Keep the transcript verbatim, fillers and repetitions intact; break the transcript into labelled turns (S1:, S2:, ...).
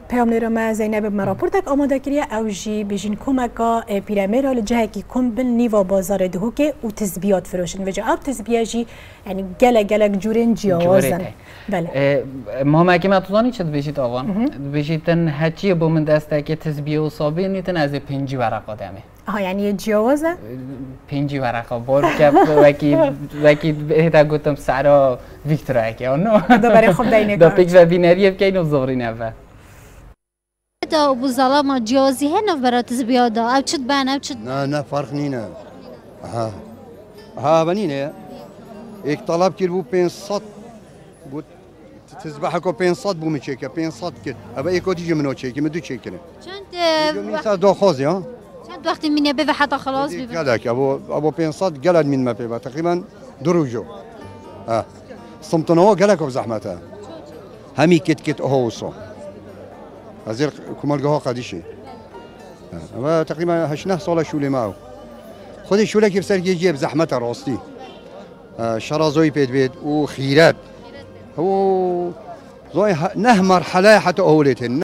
S1: پیامنر ما زینب راپورتا آماده کریه او جی بجین کمکا پیرامیر لجه کی کم بن نیوا بازار دهوکێ و تزبیات فروشن و جا او تزبیه جی یعنی گله گله جورن جیاوازن.
S2: بله. ما مگه متوانی چه بجید آوان؟ بجیدن هچی با من دسته که تزبیه و صابی نیتن از پنجی ورق آدمه.
S1: آها یعنی جیاوازه؟
S2: پنجی ورقا بار که وکی وکی بهتا گفتم سرا ویکتورا که آنو
S1: دو برای خود دینه
S2: دو پیک و بینریه که اینو زوری نفه
S3: تا ابو ظلام جیازی هنو برای تزبیات دا او چد بان او چد
S4: نه نه فرق نینه ها ها بنینه یک طلب کرد بو پانصد بود تزبح کو پانصد بو میچکه پانصد کرد ابا یکو دیگه منو چکی مدو چکره
S3: چند
S4: میسا دو خوازی ها
S3: چند وقت مینه به حتی خلاص بی
S4: گلک ابو ابو پانصد گلد من ما پیبا تقریبا دروجو اه صمتنا گلک و زحمته همی کت کت اوهوسو ازیر کمالگاه ها قدیشه اما تقریبا هشنه سال شوله معه خود شوله که بسر جیب زحمت راستی شرازوی پید بید و خیرات هو زوی نه مرحله حتی اولتن